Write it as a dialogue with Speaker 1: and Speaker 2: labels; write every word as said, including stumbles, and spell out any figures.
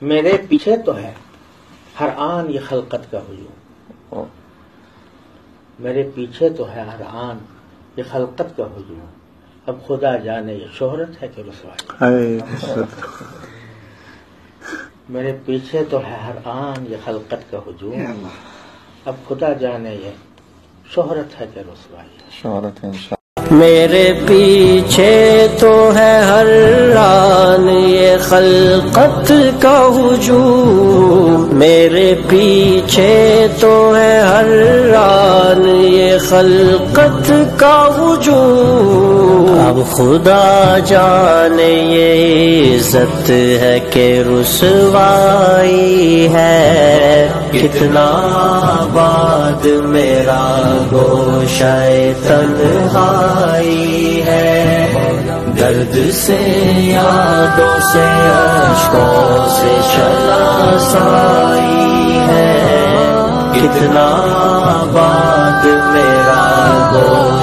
Speaker 1: میرے پیچھے تو ہے ہر آن یہ خلقت کا ہجوم، میرے پیچھے تو ہے ہر آن یہ خلقت کا ہجوم، اب خدا جانے یہ شہرت ہے کہ رسوائی، میرے پیچھے تو ہے ہر آن یہ خلقت کا ہجوم، اب خدا جانے یہ شہرت ہے کہ رسوائی،
Speaker 2: شہرت ہے انشاء
Speaker 3: میرے پیچھے تو ہے ہر آن یہ خلقت کا ہجوم، میرے پیچھے تو ہے ہر آن یہ خلقت کا ہجوم، اب خدا جانے یہ عزت ہے کہ رسوائی ہے، کتنا آباد میرا گوشہ تنہائی ہے، درد سے یادوں سے اشکوں سے شناسائی ہے، کتنا آباد میرا گوشہ